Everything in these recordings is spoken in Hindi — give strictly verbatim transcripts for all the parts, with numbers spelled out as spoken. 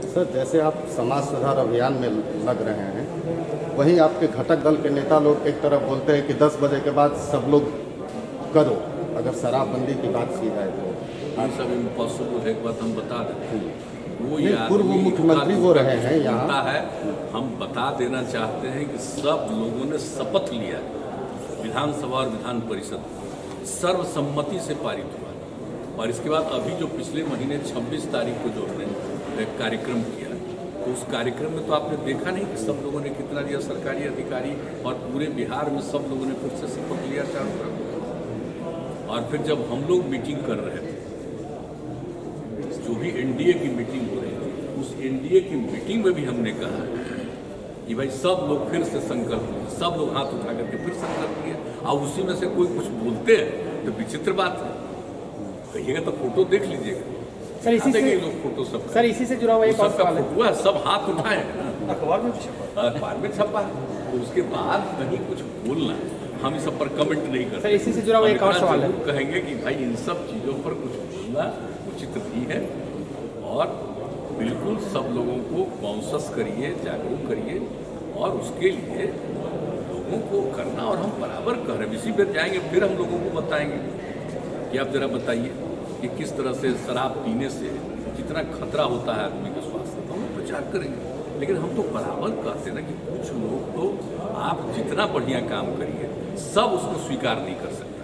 सर, जैसे आप समाज सुधार अभियान में लग रहे हैं, वहीं आपके घटक दल के नेता लोग एक तरफ बोलते हैं कि दस बजे के बाद सब लोग करो, अगर शराबबंदी की बात की जाए तो। ये सब इम्पॉसिबल है, एक बात हम बता देते हैं। वो नहीं, पूर्व मुख्यमंत्री वो रहे हैं यहाँ है। हम बता देना चाहते हैं कि सब लोगों ने शपथ लिया, विधानसभा और विधान परिषद सर्वसम्मति से पारित हुआ, और इसके बाद अभी जो पिछले महीने छब्बीस तारीख को जो हमने कार्यक्रम किया, तो उस कार्यक्रम में तो आपने देखा नहीं कि सब लोगों ने कितना दिया, सरकारी अधिकारी और पूरे बिहार में सब लोगों ने फिर से शपथ लिया चारों तरफ। और फिर जब हम लोग मीटिंग कर रहे थे, जो भी एनडीए की मीटिंग हो रही थी, उस एनडीए की मीटिंग में भी हमने कहा कि भाई सब लोग फिर से संकल्प लें, सब लोग हाथ उठा करके फिर संकल्प लिए, और उसी में से कोई कुछ बोलते हैं तो विचित्र बात है। कहिएगा तो फोटो देख लीजिएगा सर, इसी से लोग फोटो सब सर इसी से जुड़ा हुआ एक और सवाल है, सब हाथ उठाए, अखबार में छपा अखबार में छपा है, तो उसके बाद कहीं कुछ बोलना, हम इस सब पर कमेंट नहीं करते। सर, इसी से जुड़ा हुआ एक और सवाल है, कहेंगे कि भाई इन सब चीज़ों पर कुछ बोलना उचित नहीं है, और बिल्कुल सब लोगों को कॉन्शस करिए, जागरूक करिए, और उसके लिए लोगों को करना, और हम बराबर कह रहे हैं। इसी पर जाएंगे फिर हम लोगों को बताएंगे कि आप जरा बताइए कि किस तरह से शराब पीने से कितना खतरा होता है आदमी के स्वास्थ्य, तो हम प्रचार करेंगे। लेकिन हम तो बराबर कहते हैं ना कि कुछ लोग तो आप जितना बढ़िया काम करिए सब उसको स्वीकार नहीं कर सकता।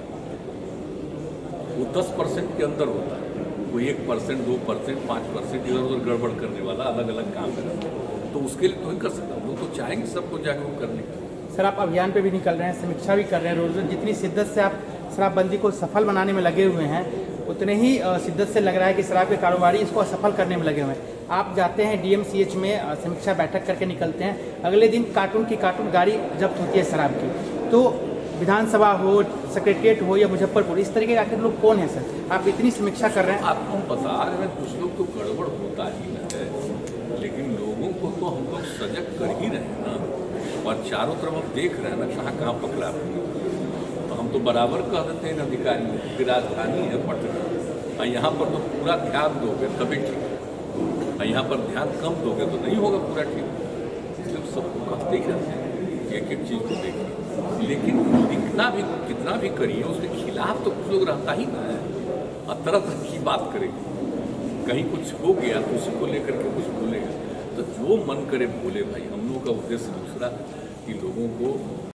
वो दस परसेंट के अंदर होता है, कोई एक परसेंट दो परसेंट पाँच परसेंट इधर उधर गड़बड़ करने वाला अलग अलग काम करता है, तो उसके लिए तो नहीं कर सकता। हम लोग तो चाहेंगे सबको जागरूक करने के। सर, आप अभियान पे भी निकल रहे हैं, समीक्षा भी कर रहे हैं, रोज जितनी शिद्दत से आप शराबबंदी को सफल बनाने में लगे हुए हैं, उतने ही शिद्दत से लग रहा है कि शराब के कारोबारी इसको असफल करने में लगे हुए हैं। आप जाते हैं डीएमसीएच में, समीक्षा बैठक करके निकलते हैं, अगले दिन कार्टून की कार्टून गाड़ी जब्त होती है शराब की, तो विधानसभा हो, सेक्रेटरिएट हो या मुजफ्फरपुर, इस तरीके के आखिर लोग कौन है सर? आप इतनी समीक्षा कर रहे हैं। आपको बता रहे हैं, कुछ लोग तो गड़बड़ होता ही है, लेकिन लोगों को तो हम लोग सजग कर ही रहे हैं ना, और चारों तरफ हम देख रहे हैं ना कहाँ कहाँ पकड़ा रहे हैं। तो हम तो बराबर कह देते हैं अधिकारियों की राजधानी है पटना, और यहाँ पर तो पूरा ध्यान दोगे तभी ठीक है, और यहाँ पर ध्यान कम दोगे तो नहीं होगा पूरा ठीक। इसलिए सबको कहते ही रहते हैं एक एक चीज़ को देखिए, लेकिन लिखना भी कितना भी करिए उसके खिलाफ तो कुछ लोग रहता ही ना है, और तरह तरह की बात करेंगे। कहीं कुछ हो गया तो उसी को लेकर के कुछ बोलेगा, तो जो मन करे बोले भाई। हम लोगों का उद्देश्य दूसरा कि लोगों को